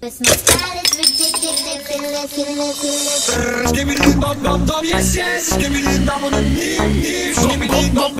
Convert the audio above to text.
It's my style, it's ridiculous. Give me the bum bum bum, yes yes. Give me the bum bum bum,